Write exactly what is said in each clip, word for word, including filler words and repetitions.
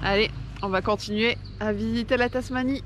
Allez, on va continuer à visiter la Tasmanie.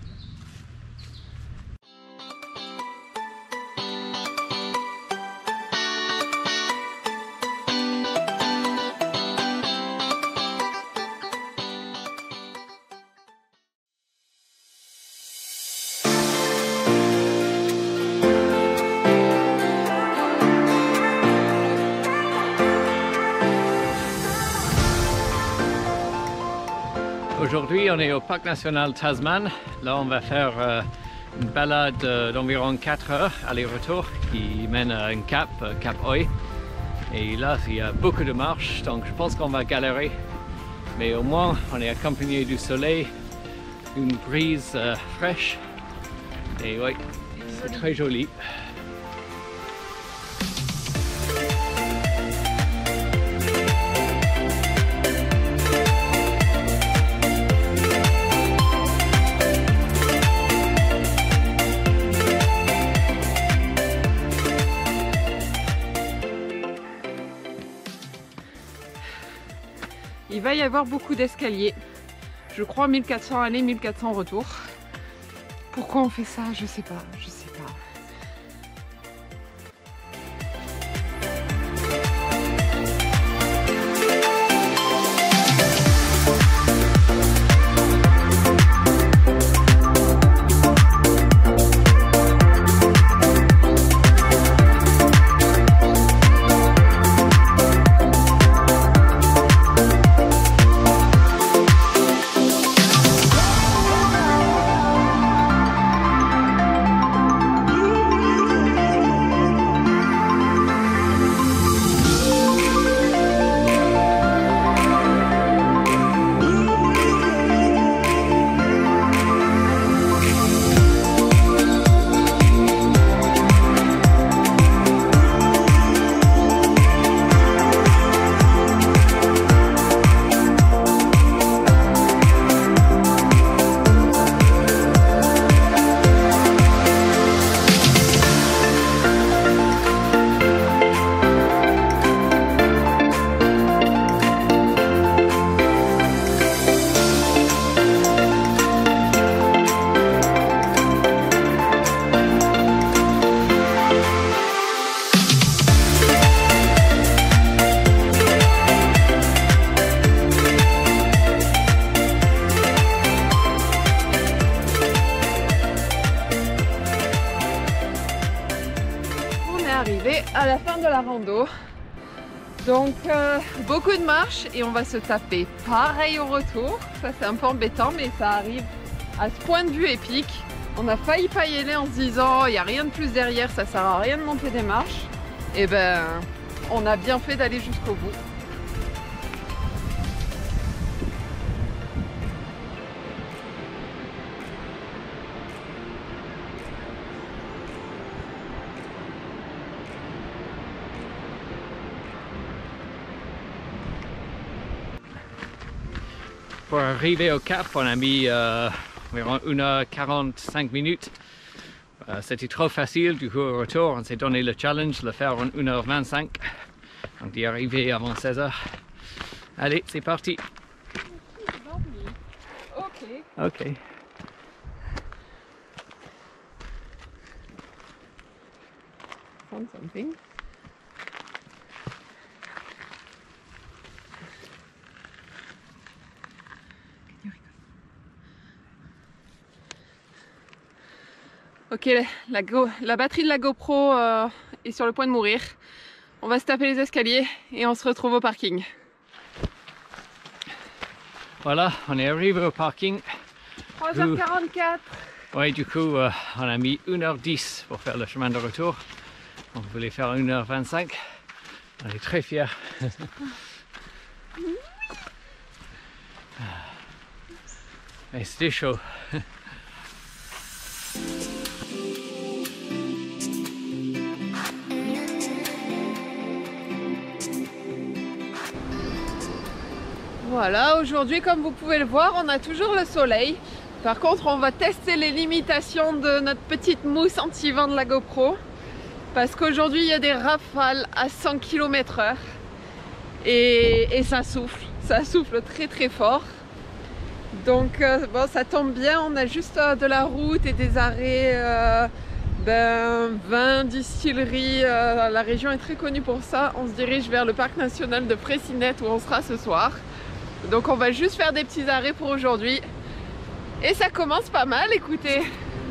Aujourd'hui, on est au Parc National Tasman. Là, on va faire euh, une balade euh, d'environ quatre heures aller-retour qui mène à un cap, euh, Cap Oi. Et là, il y a beaucoup de marches, donc je pense qu'on va galérer. Mais au moins, on est accompagné du soleil, une brise euh, fraîche. Et oui, c'est très joli. Il va y avoir beaucoup d'escaliers. Je crois mille quatre cents aller, mille quatre cents retour. Pourquoi on fait ça? Je sais pas, je sais pas. Arrivé à la fin de la rando, donc euh, beaucoup de marches et on va se taper pareil au retour. Ça c'est un peu embêtant, mais ça arrive à ce point de vue épique. On a failli pas y aller en se disant il n'y a rien de plus derrière, ça sert à rien de monter des marches. Et ben on a bien fait d'aller jusqu'au bout. Pour arriver au cap, on a mis euh, environ une heure quarante-cinq minutes. Euh, C'était trop facile, du coup au retour, on s'est donné le challenge de le faire en une heure vingt-cinq. Donc d'y arriver avant seize heures. Allez, c'est parti. Ok. Ok. Found something. Ok, la, go, la batterie de la GoPro euh, est sur le point de mourir. On va se taper les escaliers et on se retrouve au parking. Voilà, on est arrivé au parking. trois heures quarante-quatre. Oui, du coup, euh, on a mis une heure dix pour faire le chemin de retour. On voulait faire une heure vingt-cinq. On est très fiers. Mais c'était chaud. Voilà, aujourd'hui, comme vous pouvez le voir, on a toujours le soleil. Par contre, on va tester les limitations de notre petite mousse anti-vent de la GoPro. Parce qu'aujourd'hui, il y a des rafales à cent kilomètres heure. Et, et ça souffle. Ça souffle très très fort. Donc euh, bon, ça tombe bien, on a juste euh, de la route et des arrêts, euh, ben, vin, distillerie, euh, la région est très connue pour ça. On se dirige vers le parc national de Freycinet où on sera ce soir. Donc on va juste faire des petits arrêts pour aujourd'hui. Et ça commence pas mal, écoutez.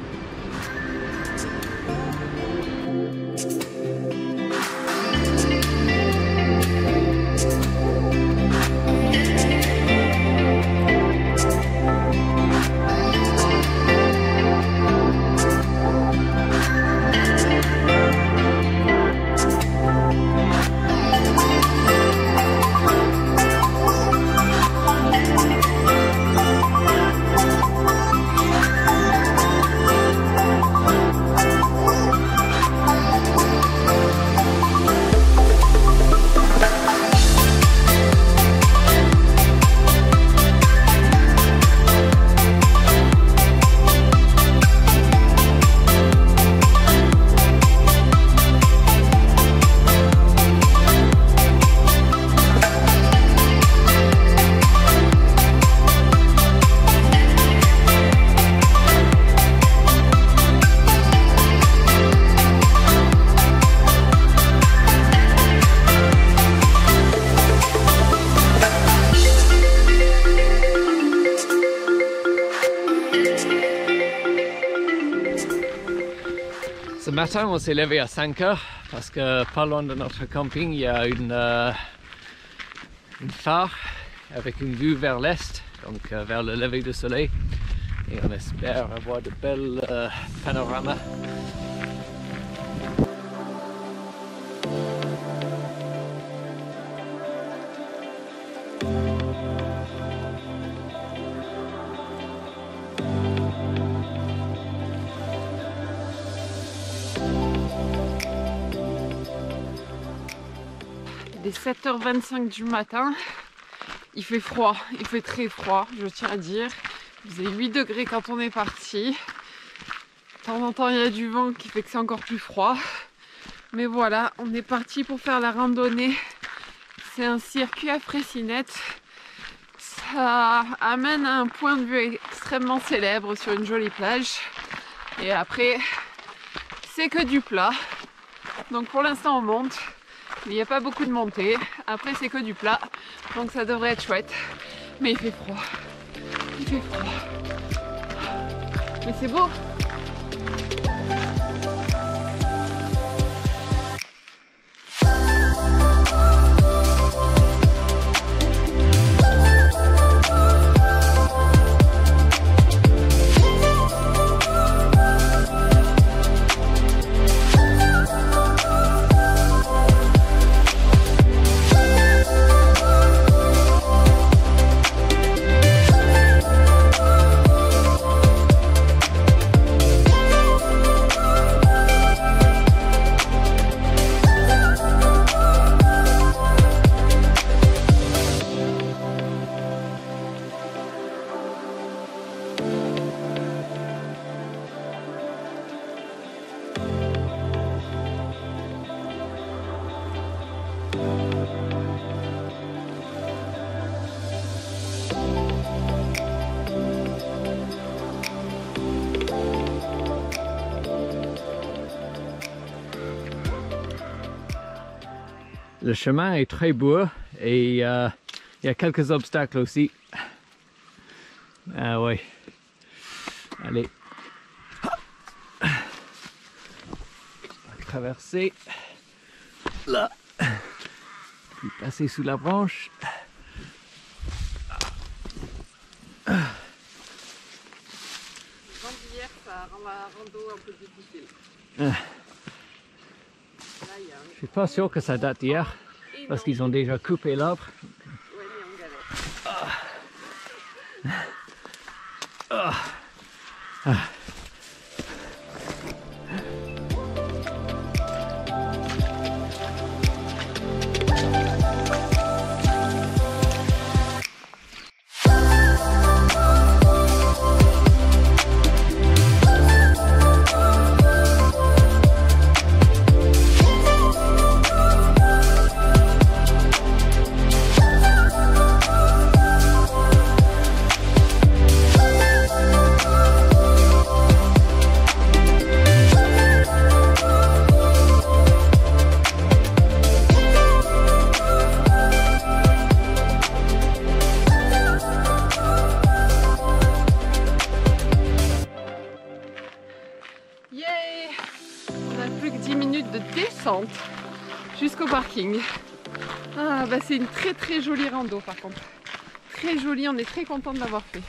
Ce matin, on s'est levé à cinq heures parce que pas loin de notre camping, il y a une, euh, une phare avec une vue vers l'est, donc euh, vers le lever du soleil. Et on espère avoir de belles euh, panoramas. Il est sept heures vingt-cinq du matin, il fait froid, il fait très froid, je tiens à dire. Il faisait huit degrés quand on est parti. De temps en temps il y a du vent qui fait que c'est encore plus froid. Mais voilà, on est parti pour faire la randonnée. C'est un circuit à Freycinet. Ça amène à un point de vue extrêmement célèbre sur une jolie plage. Et après, c'est que du plat. Donc pour l'instant on monte. Il n'y a pas beaucoup de montée, après c'est que du plat, donc ça devrait être chouette. Mais il fait froid, il fait froid. Mais c'est beau. Le chemin est très beau et euh, il y a quelques obstacles aussi. Ah oui. Allez. On va traverser là. Puis passer sous la branche. Hier, ça rend la rando un peu difficile. Ah. Je suis pas sûr que ça date d'hier, parce qu'ils ont déjà coupé l'arbre. Ouais, mais on galère. Ah. Ah. descente jusqu'au parking. Ah bah c'est une très très jolie rando par contre. Très jolie, on est très content de l'avoir fait.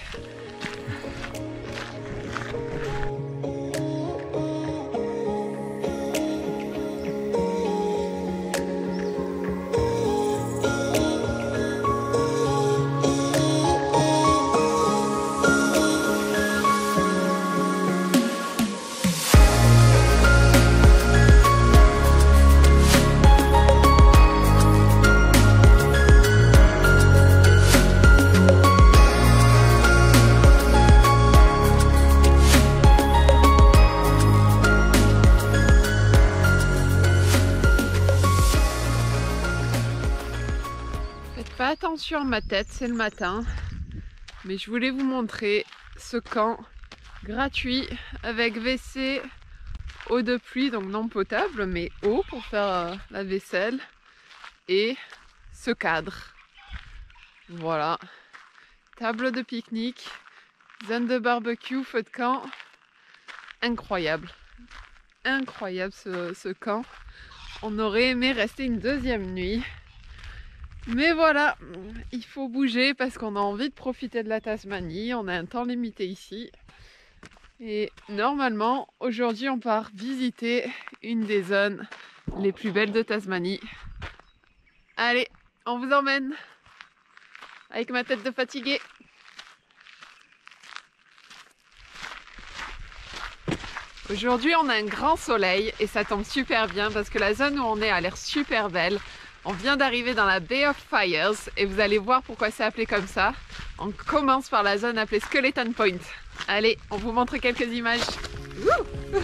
Attention à ma tête, c'est le matin, mais je voulais vous montrer ce camp gratuit avec W C, eau de pluie, donc non potable, mais eau pour faire euh, la vaisselle, et ce cadre. Voilà, table de pique-nique, zone de barbecue, feu de camp, incroyable, incroyable ce, ce camp. On aurait aimé rester une deuxième nuit. Mais voilà, il faut bouger parce qu'on a envie de profiter de la Tasmanie, on a un temps limité ici. Et normalement, aujourd'hui on part visiter une des zones les plus belles de Tasmanie. Allez, on vous emmène avec ma tête de fatiguée. Aujourd'hui on a un grand soleil et ça tombe super bien parce que la zone où on est a l'air super belle. On vient d'arriver dans la Bay of Fires et vous allez voir pourquoi c'est appelé comme ça. On commence par la zone appelée Skeleton Point. Allez, on vous montre quelques images. Wouh!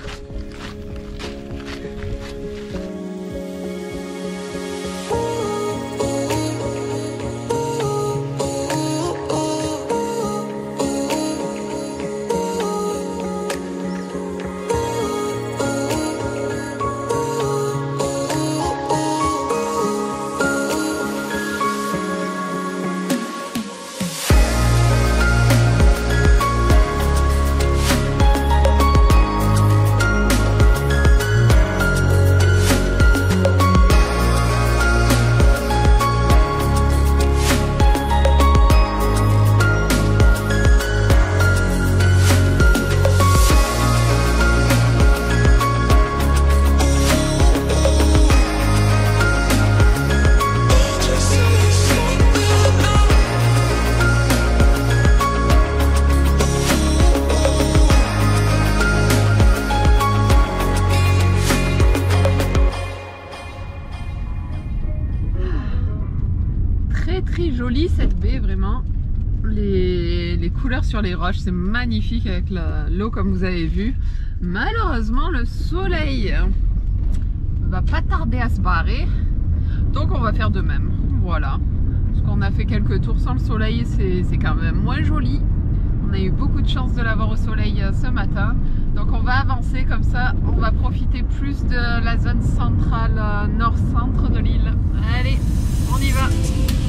Très jolie cette baie, vraiment. Les, les couleurs sur les roches, c'est magnifique avec l'eau comme vous avez vu. Malheureusement, le soleil va pas tarder à se barrer, donc on va faire de même. Voilà, parce qu'on a fait quelques tours sans le soleil, c'est quand même moins joli. On a eu beaucoup de chance de l'avoir au soleil ce matin, donc on va avancer comme ça, on va profiter plus de la zone centrale, nord-centre de l'île. Allez, on y va!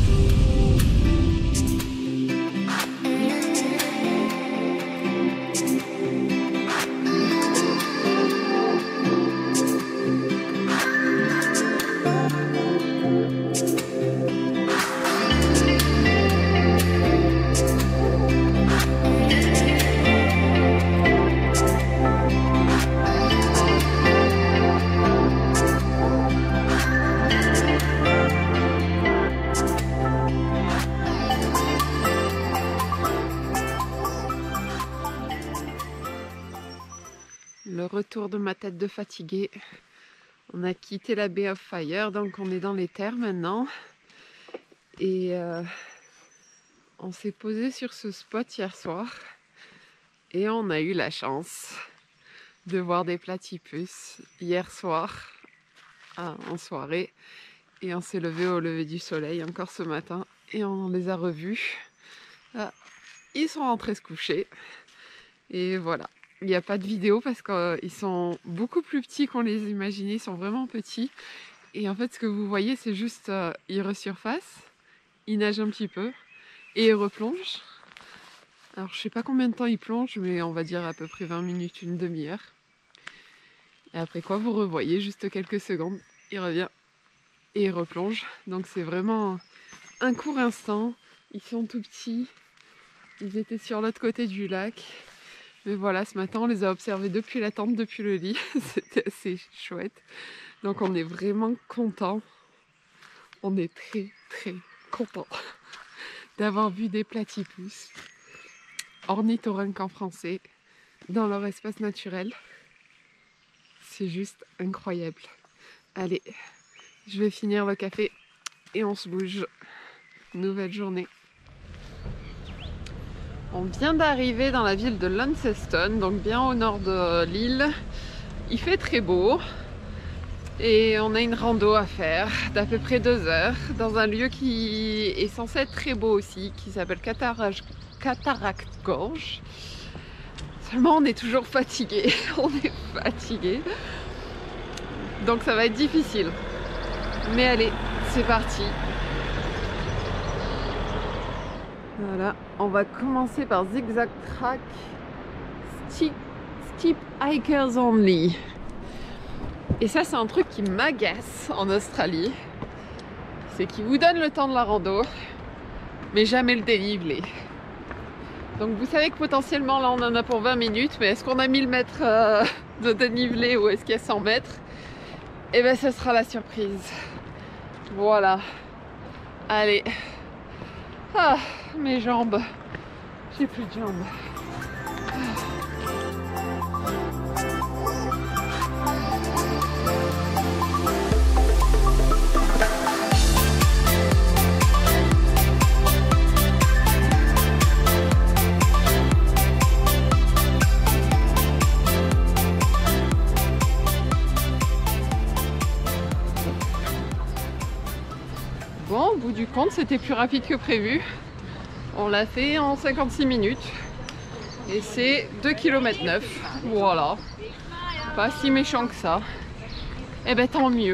Le retour de ma tête de fatiguée. On a quitté la Bay of Fire, donc on est dans les terres maintenant. Et euh, on s'est posé sur ce spot hier soir. Et on a eu la chance de voir des platypus hier soir, ah, en soirée. Et on s'est levé au lever du soleil encore ce matin. Et on les a revus. Ah, ils sont rentrés se coucher. Et voilà. Il n'y a pas de vidéo parce qu'ils sont beaucoup plus petits qu'on les imaginait, ils sont vraiment petits. Et en fait, ce que vous voyez, c'est juste, euh, ils resurfacent, ils nagent un petit peu et ils replongent. Alors, je sais pas combien de temps ils plongent, mais on va dire à peu près vingt minutes, une demi-heure. Et après quoi, vous revoyez juste quelques secondes il revient et il replonge. Donc c'est vraiment un court instant. Ils sont tout petits. Ils étaient sur l'autre côté du lac. Mais voilà, ce matin, on les a observés depuis la tente, depuis le lit. C'était assez chouette. Donc on est vraiment contents. On est très très contents d'avoir vu des platypus, ornithorynques en français, dans leur espace naturel. C'est juste incroyable. Allez, je vais finir le café et on se bouge. Nouvelle journée. On vient d'arriver dans la ville de Launceston, donc bien au nord de l'île. Il fait très beau et on a une rando à faire d'à peu près deux heures dans un lieu qui est censé être très beau aussi, qui s'appelle Cataract, Cataract Gorge. Seulement on est toujours fatigué, on est fatigué, donc ça va être difficile. Mais allez, c'est parti. Voilà, on va commencer par Zigzag Track, Steep, steep Hikers Only. Et ça, c'est un truc qui m'agace en Australie. C'est qu'ils vous donnent le temps de la rando, mais jamais le dénivelé. Donc vous savez que potentiellement, là, on en a pour vingt minutes, mais est-ce qu'on a mille mètres euh, de dénivelé ou est-ce qu'il y a cent mètres? Eh bien, ce sera la surprise. Voilà. Allez. Ah, mes jambes. J'ai plus de jambes. Bon, au bout du compte, c'était plus rapide que prévu. On l'a fait en cinquante-six minutes. Et c'est deux kilomètres neuf. Voilà. Pas si méchant que ça. Eh ben tant mieux.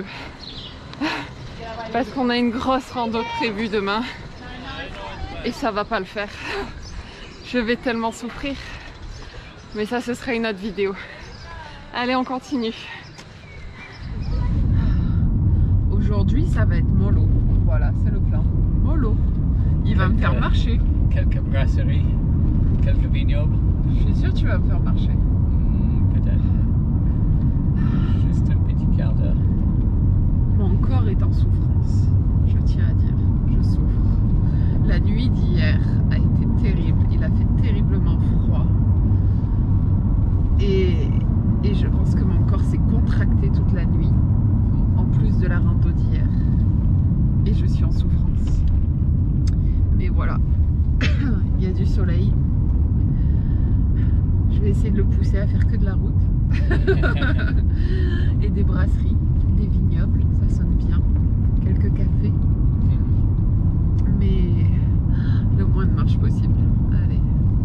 Parce qu'on a une grosse rando prévue demain. Et ça va pas le faire. Je vais tellement souffrir. Mais ça, ce sera une autre vidéo. Allez, on continue. Aujourd'hui, ça va être mollo. Voilà, c'est le plan. Mollo. Il va me faire marcher. Quelques brasseries, quelques vignobles. Je suis sûre que tu vas me faire marcher. Mmh, peut-être. Juste un petit quart d'heure. Mon corps est en souffrance. Je tiens à dire, je souffre. La nuit d'hier a été terrible. Il a fait terriblement froid. Et, et je pense que mon corps s'est contracté toute la nuit. En plus de la rando d'hier. Et je suis en souffrance. Mais voilà, il y a du soleil. Je vais essayer de le pousser à faire que de la route. Et des brasseries, des vignobles, ça sonne bien. Quelques cafés. Mais le moins de marche possible. Allez.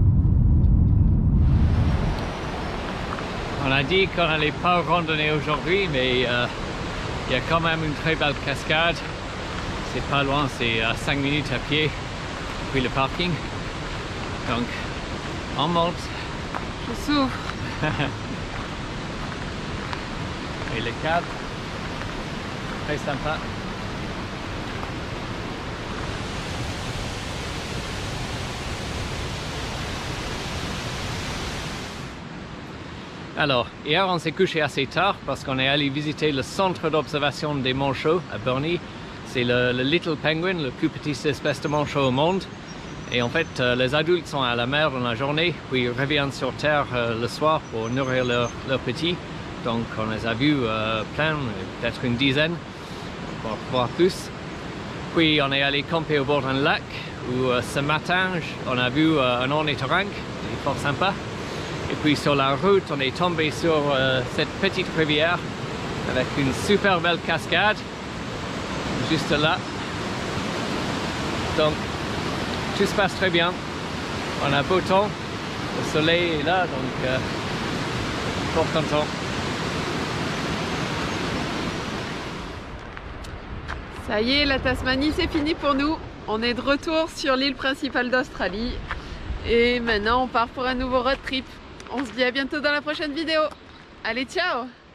On a dit qu'on n'allait pas randonner aujourd'hui, mais euh, il y a quand même une très belle cascade. C'est pas loin, c'est à cinq minutes à pied puis le parking. Donc, on monte. Je souffre. Et le cadre, très sympa. Alors, hier on s'est couché assez tard parce qu'on est allé visiter le centre d'observation des manchots à Burnie. C'est le, le Little Penguin, le plus petit espèce de manchot au monde. Et en fait, euh, les adultes sont à la mer dans la journée, puis ils reviennent sur Terre euh, le soir pour nourrir leurs leur petits. Donc on les a vus euh, plein, peut-être une dizaine, voire, voire plus. Puis on est allé camper au bord d'un lac, où euh, ce matin, on a vu euh, un ornithorynque, il est fort sympa. Et puis sur la route, on est tombé sur euh, cette petite rivière, avec une super belle cascade. Juste là. Donc, tout se passe très bien. On a beau temps. Le soleil est là, donc euh, fort content. Ça y est, la Tasmanie, c'est fini pour nous. On est de retour sur l'île principale d'Australie. Et maintenant, on part pour un nouveau road trip. On se dit à bientôt dans la prochaine vidéo. Allez, ciao!